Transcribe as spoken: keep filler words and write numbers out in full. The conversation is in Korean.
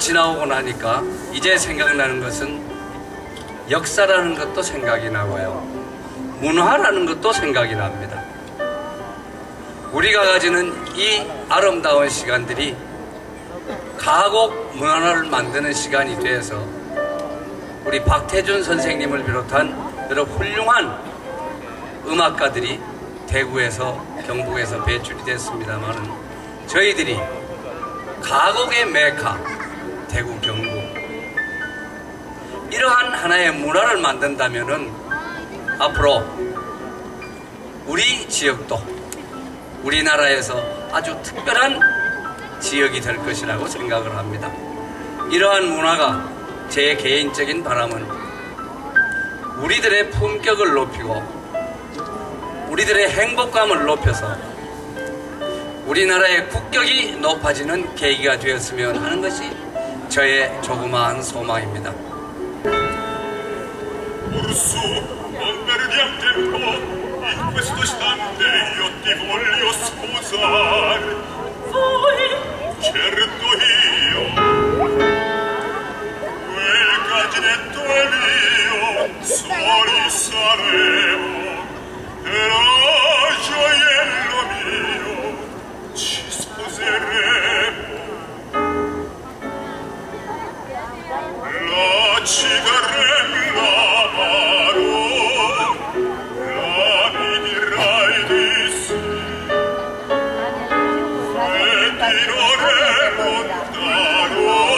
지나오고 나니까 이제 생각나는 것은 역사라는 것도 생각이 나고요, 문화라는 것도 생각이 납니다. 우리가 가지는 이 아름다운 시간들이 가곡 문화를 만드는 시간이 되어서 우리 박태준 선생님을 비롯한 여러 훌륭한 음악가들이 대구에서 경북에서 배출이 됐습니다만, 저희들이 가곡의 메카 대구 경북 이러한 하나의 문화를 만든다면은 앞으로 우리 지역도 우리나라에서 아주 특별한 지역이 될 것이라고 생각을 합니다. 이러한 문화가 제 개인적인 바람은 우리들의 품격을 높이고 우리들의 행복감을 높여서 우리나라의 국격이 높아지는 계기가 되었으면 하는 것이 저의 조그마한 소망입니다. Urso, non perdiam tempo in questo istante, io ti voglio sposare. Voi? Certo io. Quel caginetto è mio, soli saremo, e la gioiello mio ci sposeremo. La cigarella Tiro re montaro